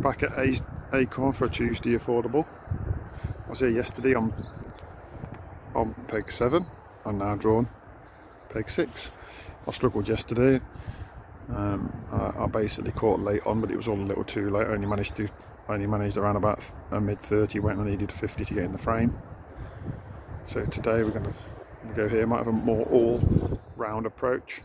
back at Acorn for a Tuesday affordable. I was here yesterday on peg 7. I'm now drawn peg 6. I struggled yesterday. I basically caught late on, but it was all a little too late. I only managed around about a mid-30 when I needed 50 to get in the frame. So today we're going to go here. Might have a more all-round approach.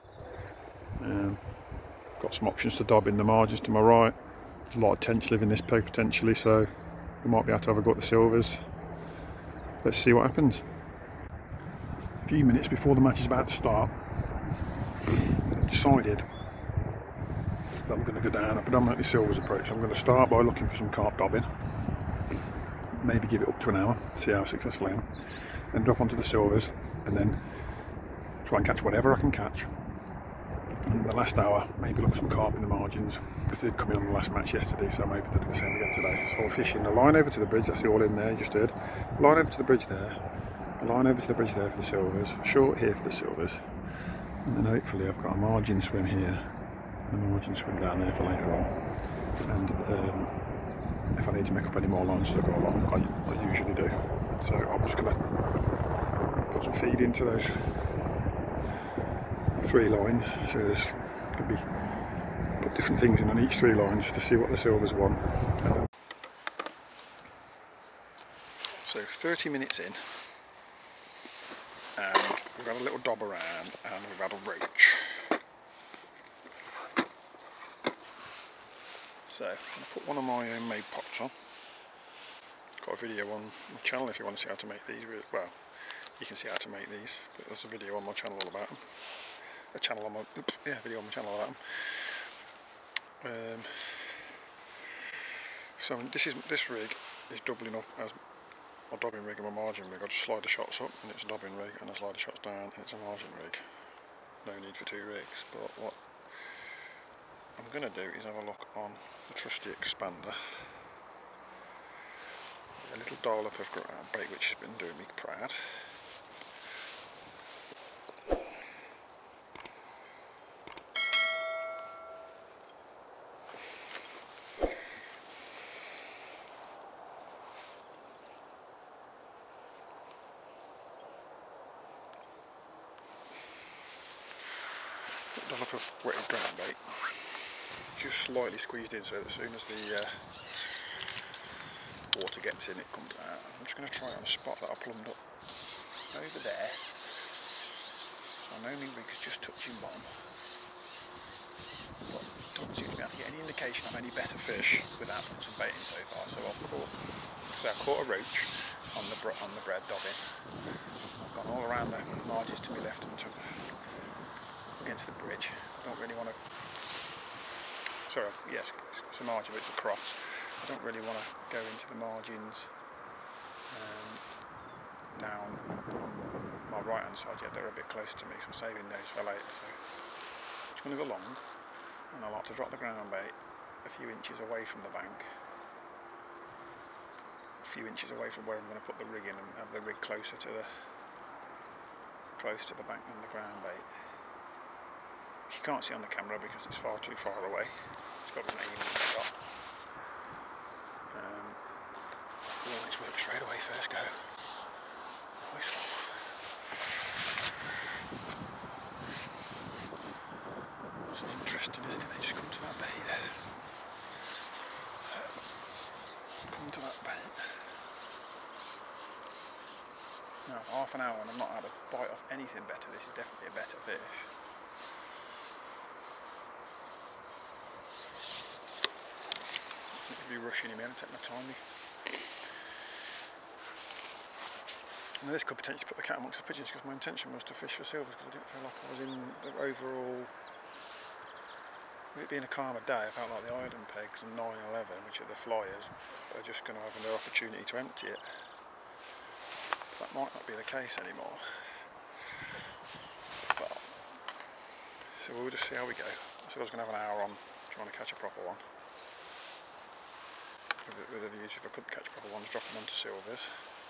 Got some options to dob in the margins to my right. There's a lot of tench living this peg potentially, so we might be able to have a go at the silvers. Let's see what happens. A few minutes before the match is about to start, I've decided that I'm going to go down a predominantly silvers approach. I'm going to start by looking for some carp dobbing, maybe give it up to an hour, see how successful I am, then drop onto the silvers and then try and catch whatever I can catch. And in the last hour, maybe look for some carp in the margins. They did come in on the last match yesterday, so maybe they'll do the same again today. So I'll fish in the line over to the bridge, that's the all in there, you just heard. Line over to the bridge there, a line over to the bridge there for the silvers, short here for the silvers, and then hopefully I've got a margin swim here, and a margin swim down there for later on. And if I need to make up any more lines to go along, I usually do. So I'm just going to put some feed into those 3 lines, so there's could be put different things in on each 3 lines to see what the silvers want. So 30 minutes in, and we've had a little dob around, and we've had a roach. So I'm going to put one of my own made pots on. Got a video on my channel if you want to see how to make these. Well, you can see how to make these, but there's a video on my channel all about them. Video on my channel about them. So this rig is doubling up as my dobbing rig and my margin rig. I just slide the shots up and it's a dobbing rig, and I slide the shots down and it's a margin rig. No need for 2 rigs. But what I'm going to do is have a look on the trusty expander. A little dollop of ground bait which has been doing me proud. Dollop of wetted ground bait, just slightly squeezed in so that as soon as the water gets in it comes out. I'm just going to try it on a spot that I plumbed up over there, so I know my rig is just touching bottom, but don't seem to be able to get any indication of any better fish without putting some bait in so far. So I caught a roach on the bread dobbing. I've gone all around the margins to my left and against the bridge. I don't really want to, sorry, yes, it's a margin, but it's a cross. I don't really want to go into the margins down on my right hand side yet. They're a bit close to me, so I'm saving those for later. So I'm just going to go long, and I like to drop the ground bait a few inches away from the bank, a few inches away from where I'm going to put the rig in, and have the rig close to the bank than the ground bait. You can't see on the camera because it's far too far away. It's got an aim in the shot. Let's work straight away first go. Nice one. It's interesting, isn't it? They just come to that bait. Come to that bait. Now, half an hour and I've not had a bite off anything better. This is definitely a better fish. Be rushing him in and take my time. Now this could potentially put the cat amongst the pigeons, because my intention was to fish for silvers, because I didn't feel like I was in the overall, with it being a calmer day, I felt like the Iron pegs and 911, which are the flyers, are just going to have their opportunity to empty it. That might not be the case anymore. But, so we'll just see how we go. I said I was going to have an hour on trying to catch a proper one. With a view to, if I couldn't catch proper ones, drop them onto silvers.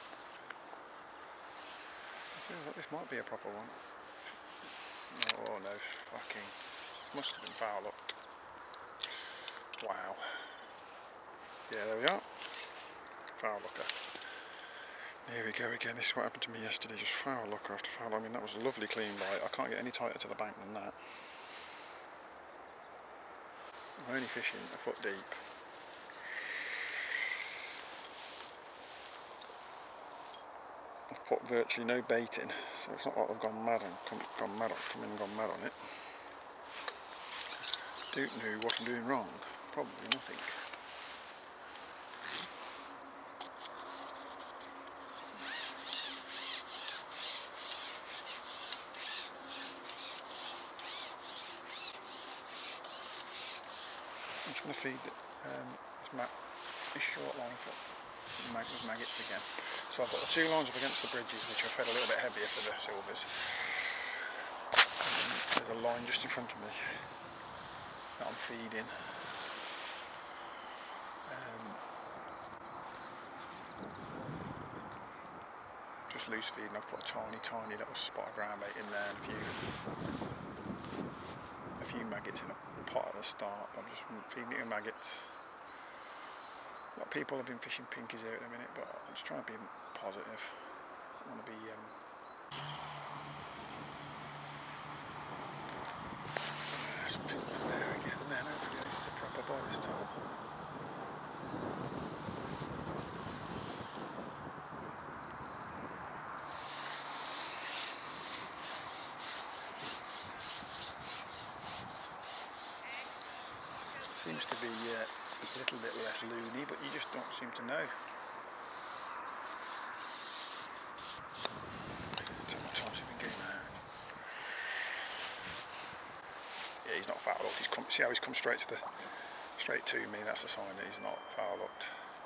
I feel like this might be a proper one. Oh no, fucking, must have been foul hooked. Wow. Yeah, there we are. Foul looker. Here we go again. This is what happened to me yesterday. Just foul looker after foul. I mean, that was a lovely clean bite. I can't get any tighter to the bank than that. I'm only fishing a foot deep. I've put virtually no bait in, so it's not like I've gone mad and come in and gone mad on it. Don't know what I'm doing wrong. Probably nothing. I'm just going to feed this short line for maggots again. So I've got the two lines up against the bridges, which are fed a little bit heavier for the silvers. And there's a line just in front of me that I'm feeding. Just loose feeding. I've put a tiny little spot of ground bait in there and a few maggots in a pot at the start. I'm just feeding it with maggots. A lot of people have been fishing pinkies here at the minute, but I'm just trying to be positive. I want to be something there again, and then hopefully this is a proper bite this time. Seems to be a little bit less loony, but you just don't seem to know. How much time's he been getting out? Yeah, he's not foul hooked. See how he's come straight to me? That's a sign that he's not foul hooked.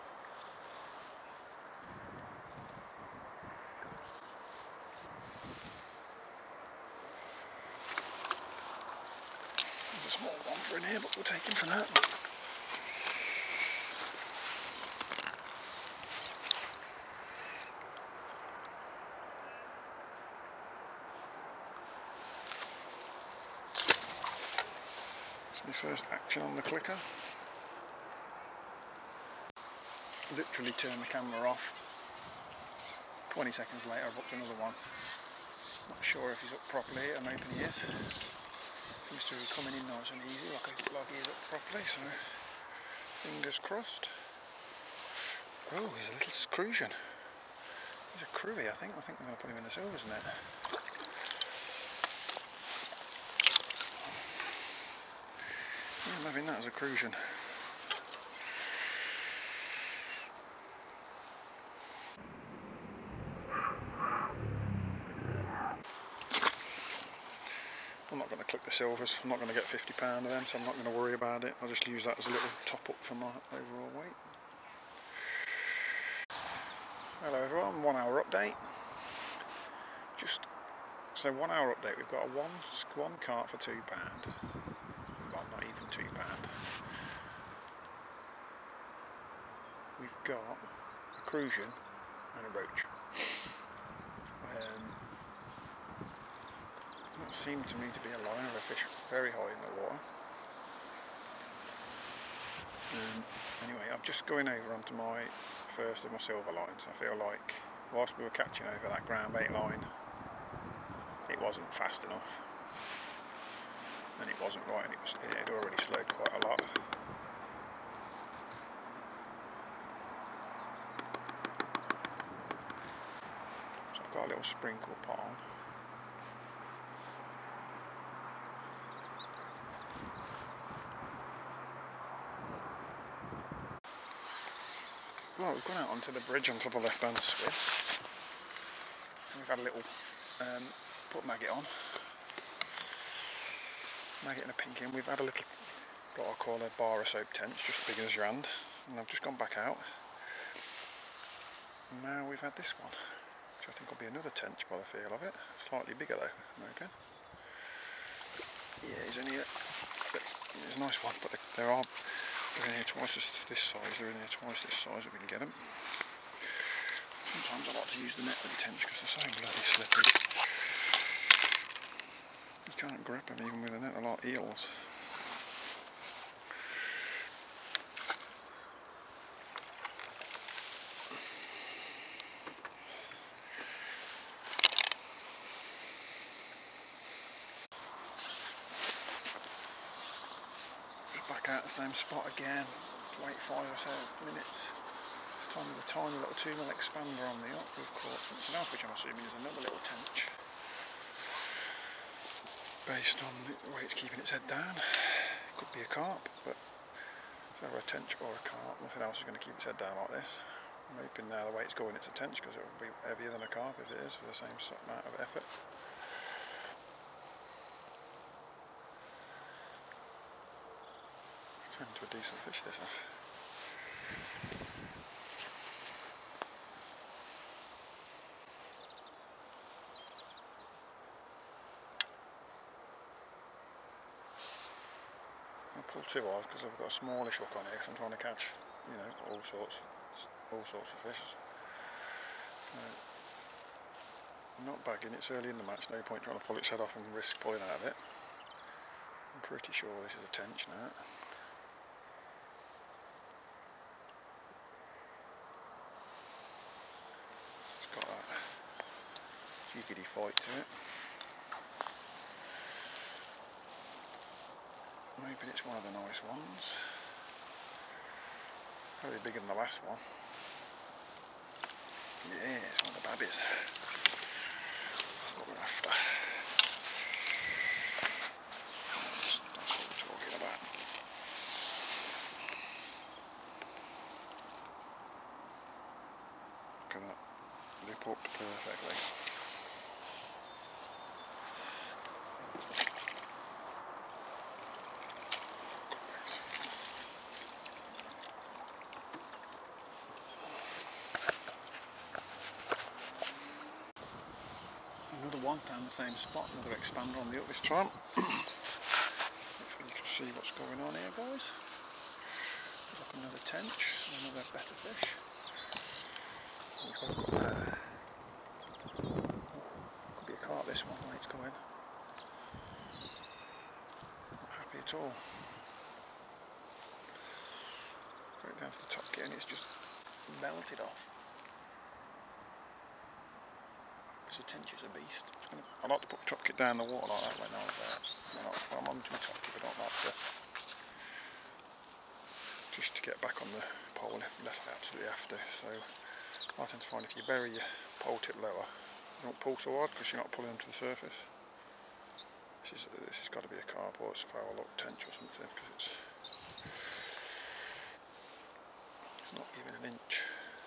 There's a small one for in here, but we'll take him for that. My first action on the clicker. Literally turned the camera off. 20 seconds later I've hooked another one. Not sure if he's up properly. I'm hoping he is. Seems to be coming in nice and easy, like he's up properly, so fingers crossed. Oh, he's a little crucian. He's a crewy, I think. I think I'm going to put him in the silvers net. I'm having that as a crucian. I'm not going to click the silvers. I'm not going to get £50 of them, so I'm not going to worry about it. I'll just use that as a little top up for my overall weight. Hello everyone, 1 hour update. So 1 hour update, we've got a one cart for £2. Well, not even £2. We've got a crucian and a roach. That seemed to me to be a line of a fish very high in the water. Anyway, I'm just going over onto my first of my silver lines. I feel like whilst we were catching over that ground bait line, it wasn't fast enough. And it wasn't right, and it had already slowed quite a lot. So I've got a little sprinkle pot on. Well, we've gone out onto the bridge onto the left hand swim. And we've had a little put maggot on. Maggot and a pink in. We've had a little, what I call a bar of soap tench, just as big as your hand. And I've just gone back out. And now we've had this one, which I think will be another tench by the feel of it. Slightly bigger though, I'm hoping. Yeah, he's only he's a nice one, but they're in here twice this size. They're in here twice this size if we can get them. Sometimes I like to use the net with the tench because they're so bloody slippery. You can't grab them even with a net. They're like eels. back out the same spot again. Wait 5 or so minutes. This time with a tiny little 2mm expander on the up, we've caught something else, which I'm assuming is another little tench. Based on the way it's keeping its head down. Could be a carp, but it's either a tench or a carp. Nothing else is going to keep its head down like this. I'm hoping now the way it's going it's a tench, because it will be heavier than a carp if it is, for the same amount of effort. It's turned into a decent fish, this is. I'll pull too hard because I've got a smallish hook on here because I'm trying to catch, you know, all sorts of fish. I'm not bagging, it's early in the match, no point trying to pull its head off and risk pulling out of it. I'm pretty sure this is a tench now. It's got that jiggity fight to it. I'm hoping it's one of the nice ones. Probably bigger than the last one. Yeah, it's one of the babbies. That's what we're after. That's what we're talking about. Look at that. Lip hooked perfectly. Another one down the same spot, another expander on the up this time. Hopefully you can see what's going on here, guys. Looks like another tench, another better fish. We've got could be a carp, this one, the way it's going. Not happy at all. Got it down to the top again, it's just melted off. The tench is a beast. I like to put the top kit down the water like that when I'm onto my top kit. I don't like to just to get back on the pole unless I absolutely have to. So I tend to find if you bury your pole tip lower, you don't pull so hard because you're not pulling them to the surface. This has got to be a carp or it's a foul look tench or something, because it's not even an inch.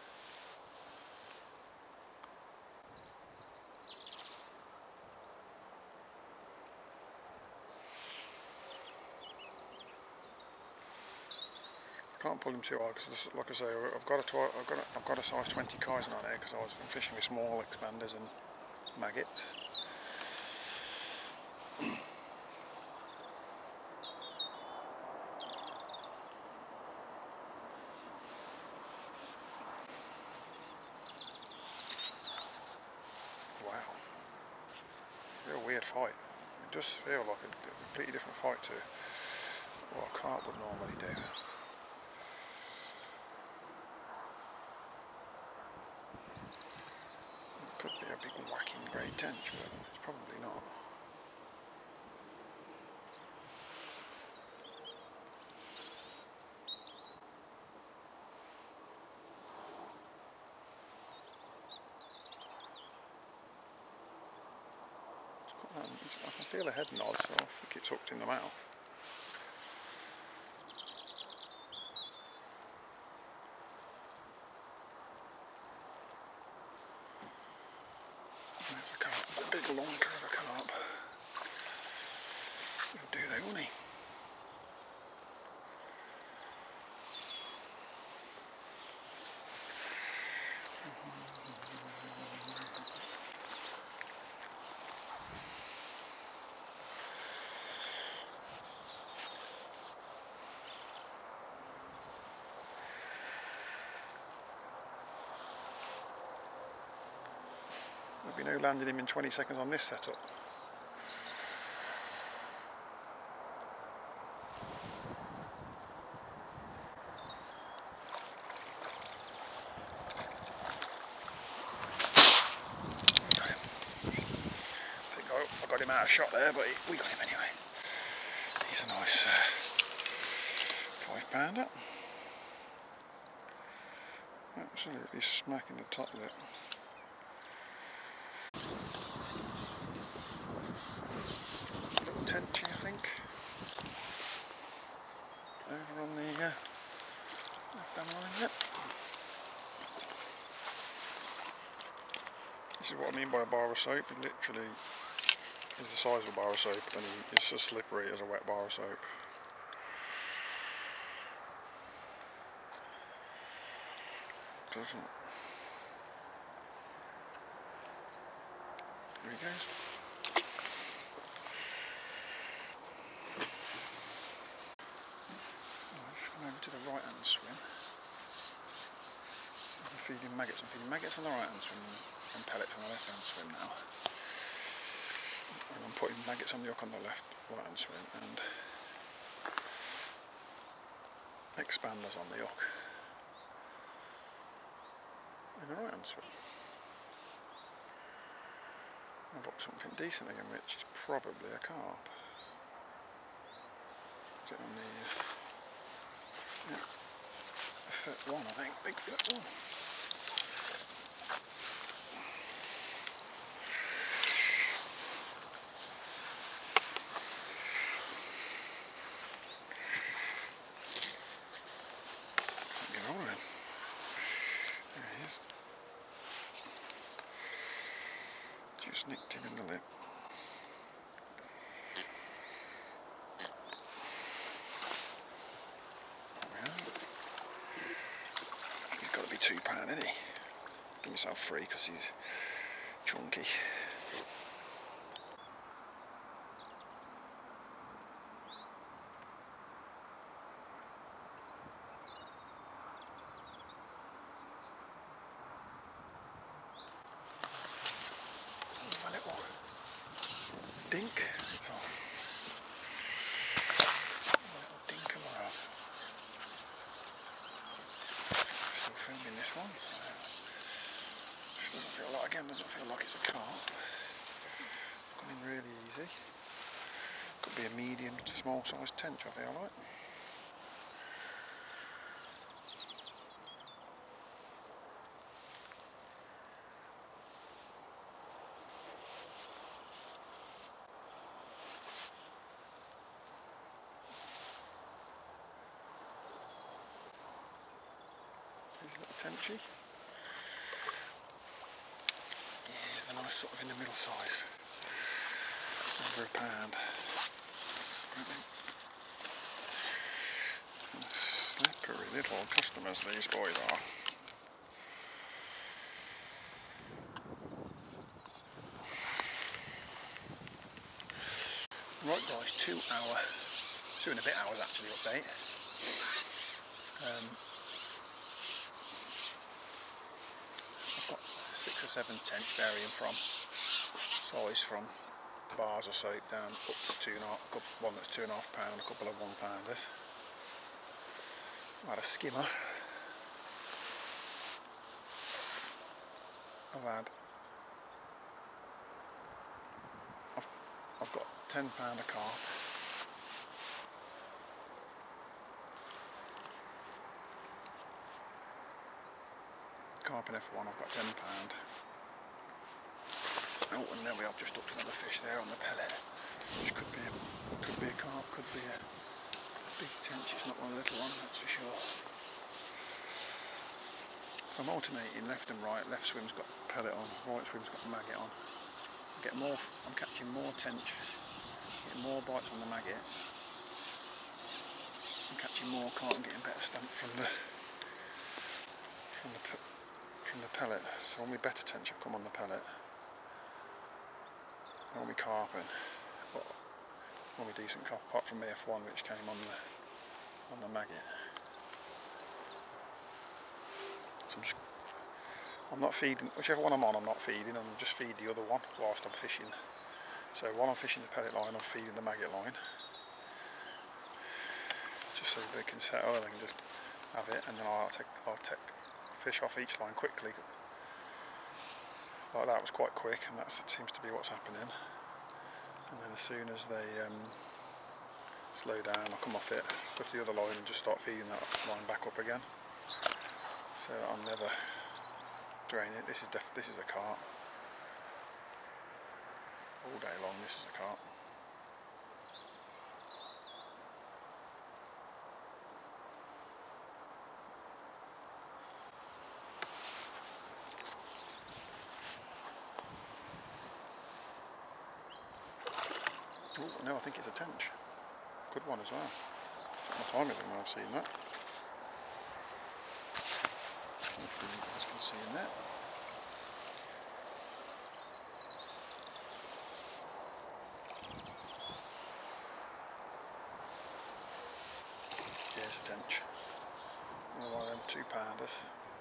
I can't pull him too hard because, like I say, I've got a size 20 Kaizen on here because I was fishing with small expanders and maggots. Wow, real weird fight. It does feel like a completely different fight to what a carp would normally do. Could be a big whacking grey tench, but it's probably not. It's got that, I can feel a head nod, so I think it's hooked in the mouth. There's a carp, a big lonker of a carp. He'll do though, won't he? There'll be no landing him in 20 seconds on this setup. I got him out of shot there, but we got him anyway. He's a nice £5. Absolutely smacking the top lip. Little Tench, I think, over on the left-hand line there. This is what I mean by a bar of soap. It literally is the size of a bar of soap and it's as slippery as a wet bar of soap. Doesn't it? There he goes. I've just gone over to the right hand swim. I'm feeding maggots. I'm feeding maggots on the right hand swim and pellets on the left hand swim now. And I'm putting maggots on the hook on the right hand swim and expanders on the hook in the right hand swim. I've got something decent again, which is probably a carp. Is it on the yeah, a foot one, I think, big foot one. Can't get hold of him. There he is. Just nicked him in the lip. He's got to be £2, isn't he? Give myself 3 because he's chunky. My little dink. So, my little dink of ours. Still filming this one. So doesn't feel like, again, doesn't feel like it's a carp. It's gone in really easy. Could be a medium to small size tench, I feel like. Here's a little tenchy. Here's the nice sort of in the middle size. Just under £1. Slippery little customers these boys are. Right guys, 2 and a bit hours actually update. I've got 6 or 7 tench varying from size from bars of soap down up to one that's £2.5, a couple of £1. I've had a skimmer. I've got £10 a carp. Carp in F1, I've got £10. Oh, and then we have just hooked another fish there on the pellet, which could be a carp, could be a big tench. It's not one of the little ones, that's for sure. So I'm alternating left and right. Left swim's got pellet on, right swim's got maggot on. I'm catching more tench, getting more bites on the maggot. I'm catching more carp and getting better stamp from the pellet. So all my better tench have come on the pellet. All my carping, but all my decent carp, apart from my F1 which came on the maggot. So I'm not feeding, whichever one I'm on, I'm not feeding, I'm just feed the other one whilst I'm fishing. So while I'm fishing the pellet line, I'm feeding the maggot line. Just so they can settle, they can just have it, and then I'll take fish off each line quickly. Like that was quite quick, and that seems to be what's happening. And then as soon as slow down, I'll come off it, go to the other line and just start feeding that line back up again. So I'll never drain it. This is a carp. All day long this is a carp. Oh no, I think it's a tench. Good one as well. Took my time with him when I've seen that. Hopefully you guys can see in there. Yeah, it's a tench. Another one of them 2-pounders.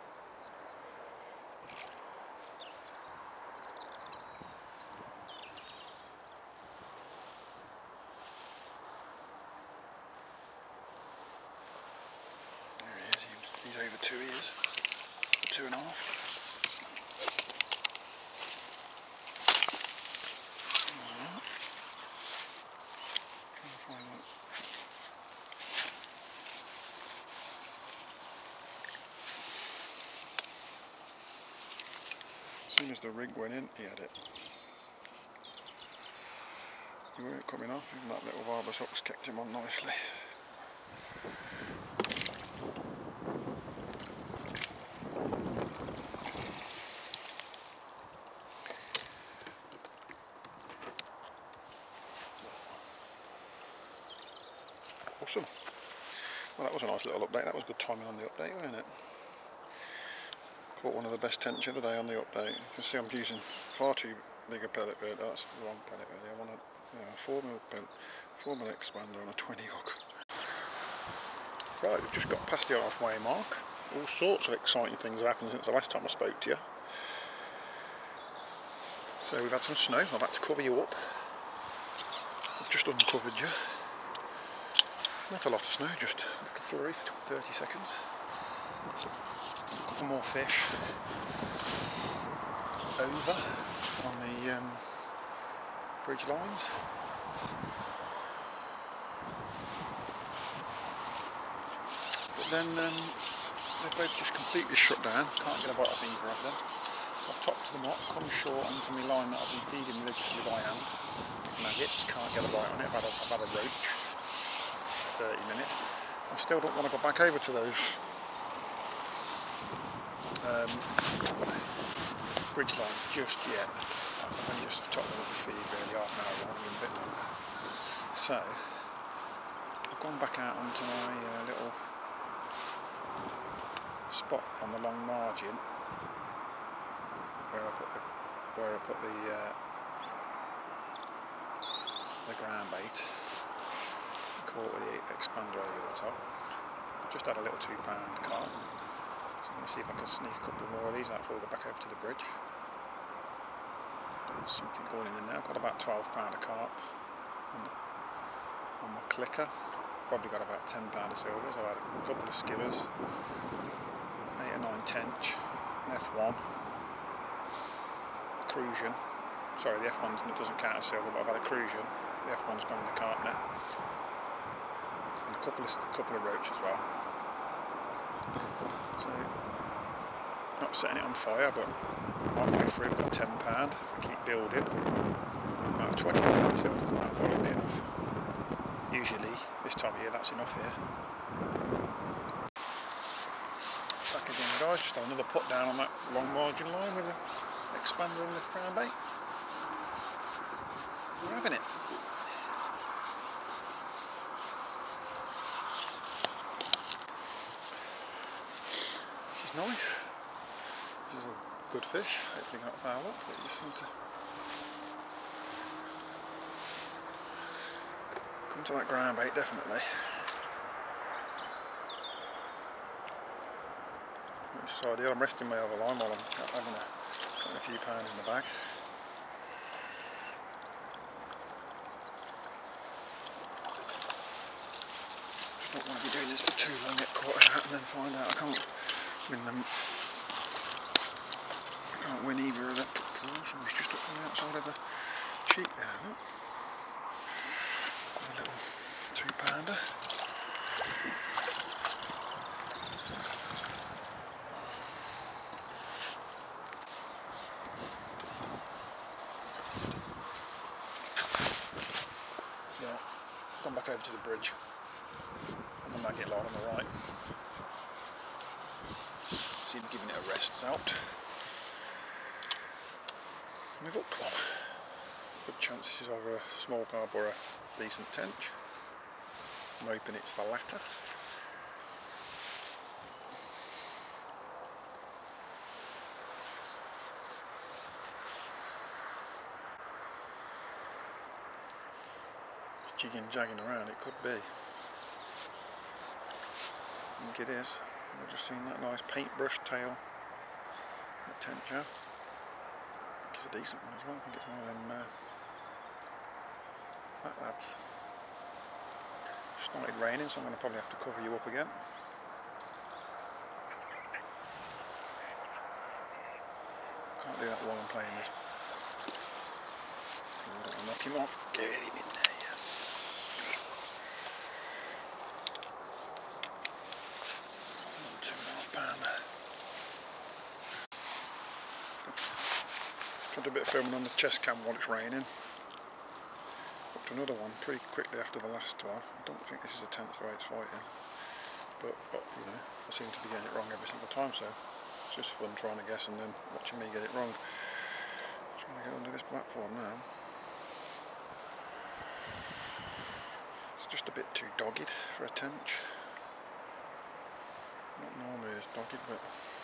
He's over 2 years, 2.5. Alright. Trying to find that. As soon as the rig went in, he had it. He weren't coming off, even that little barber's hooks kept him on nicely. Awesome. Well, that was a nice little update. That was good timing on the update, wasn't it? Caught one of the best tench of the day on the update. You can see I'm using far too big a pellet really. That's the wrong pellet really. I want a 4mm expander on a 20 hook. Right, we've just got past the halfway mark. All sorts of exciting things have happened since the last time I spoke to you. So we've had some snow. I've had to cover you up. I've just uncovered you. Not a lot of snow, just a little flurry for 30 seconds. A couple more fish over on the bridge lines. But then they've both just completely shut down, can't get a bite off either of them. So I've topped them up, come short onto my line that I've been feeding religiously by hand. Maggots, can't get a bite on it, I've had a roach. 30 minutes. I still don't want to go back over to those bridge lines just yet. I've only just topped them up the feed really, half an hour long, a bit longer. So I've gone back out onto my little spot on the long margin where I put the ground bait. Caught with the expander over the top. I've just had a little 2-pound carp, so I'm going to see if I can sneak a couple more of these out before we go back over to the bridge. There's something going in there now. I've got about 12-pounder carp on my clicker. Probably got about 10-pounder silvers. I've had a couple of skimmers, 8 or 9 tench, an F1, a crucian. Sorry, the F1 doesn't count as silver, but I've had a crucian. The F1's gone in the carp now. A couple of roach as well. So not setting it on fire, but halfway through we've got 10 pound. If we keep building, we might have 20 pound, so that will be enough. Usually this time of year that's enough here. Back again guys, just another put down on that long margin line with the expander and the crown bait. We're having it. Nice. This is a good fish. Hopefully not foul up, but you just need to come to that ground bait definitely. Which is ideal. I'm resting my other line while I'm having a few pounds in the bag. Just don't want to be doing this for too long, get caught out and then find out I can't win them. I can't win either of them. Somebody's just up on the outside of the cheek there, look. A little 2 pound. pounder. Yeah, gone back over to the bridge on the maggot line on the right. Seem to be giving it a rest out. And we've hooked one. Good chances of a small carp or a decent tench. I'm hoping it's the latter. Jigging, jagging around, it could be. I think it is. I've just seen that nice paintbrush tail that Tench have. I think it's a decent one as well. I think it's one of them fat lads. Started raining, so I'm going to probably have to cover you up again. Can't do that while I'm playing this. I don't want to knock him off. Get him in there. Tried a bit of filming on the chest cam while it's raining. Hooked another one pretty quickly after the last one. I don't think this is a tench the way it's fighting, but you know, I seem to be getting it wrong every single time, so it's just fun trying to guess and then watching me get it wrong. Trying to get under this platform now. It's just a bit too dogged for a tench. Not normally this dogged, but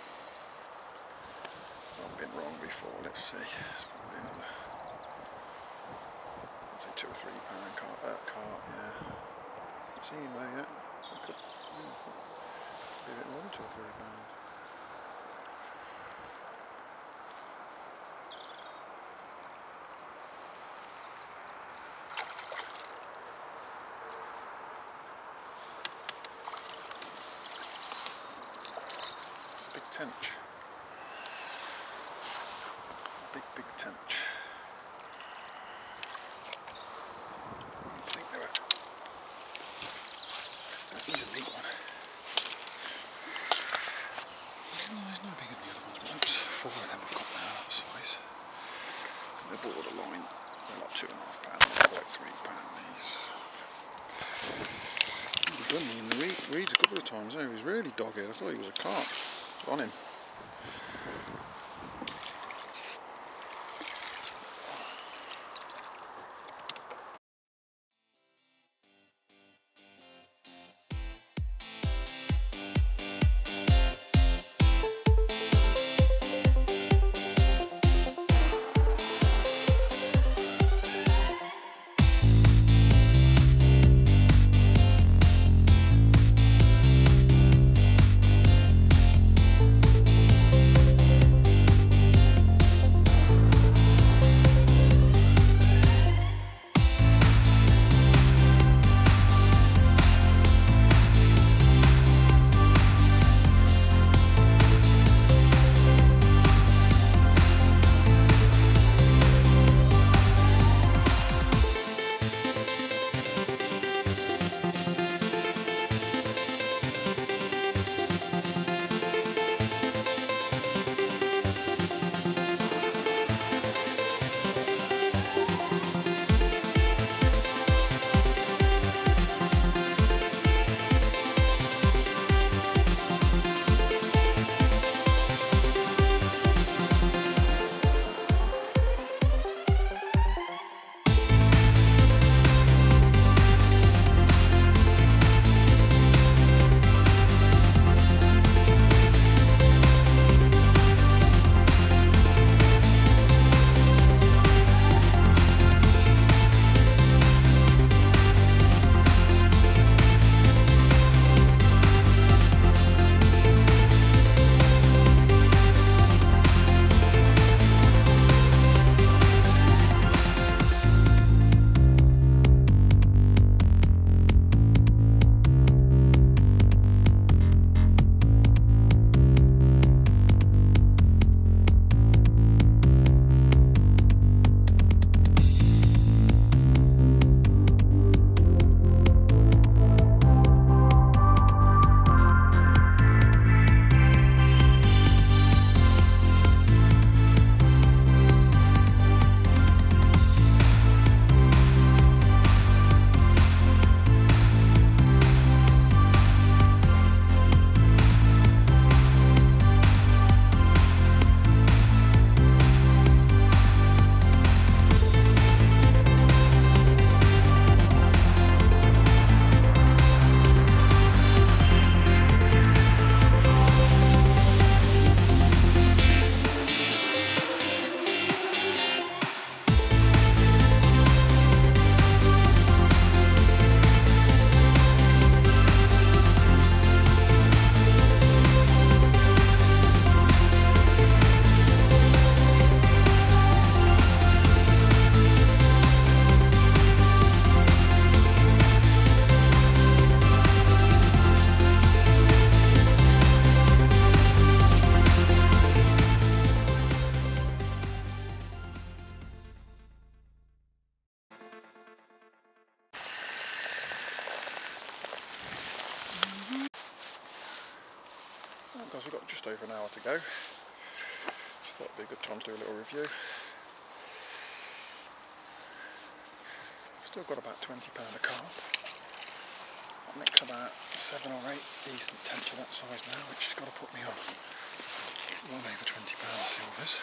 I've been wrong before. Let's see. It's probably another, I'd say 2 or 3 pound carp, yeah. Haven't seen him there yet. So it could be a bit more than 2 or 3 pounds. It's a big tench. Big tench. I think they were. He's a big one. He's no bigger than the other ones, but that's 4 of them I've got now that size. They're borderline. They're like 2.5 pounds, not quite 3 pounds. He's done me in the reeds a couple of times though. He was really dogged. I thought he was a carp. It's on him. we've got just over an hour to go. Just thought it'd be a good time to do a little review. Still got about £20 a carp. That makes about 7 or 8 decent tench of that size now, which has got to put me on well over £20 silvers.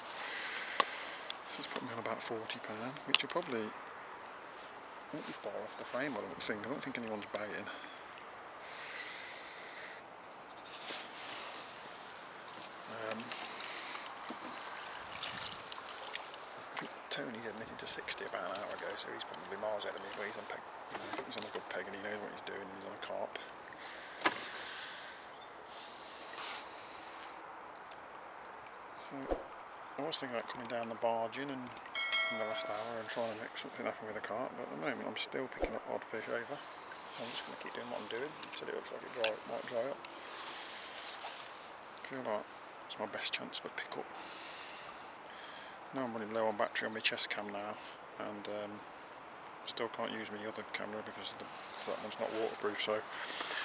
So it's put me on about £40, which will probably won't be far off the frame, I don't think. I don't think anyone's bagging. I think Tony did anything to 60 about an hour ago, so he's probably miles ahead of me, but he's on peg, he's on a good peg and he knows what he's doing, and he's on a carp. So I was thinking about coming down the barge in the last hour and trying to make something happen with the carp, but at the moment I'm still picking up odd fish over, so I'm just going to keep doing what I'm doing until it looks like it might dry up. I feel like it's my best chance for pick up. Now I'm running low on battery on my chest cam now, and I still can't use my other camera because that one's not waterproof, so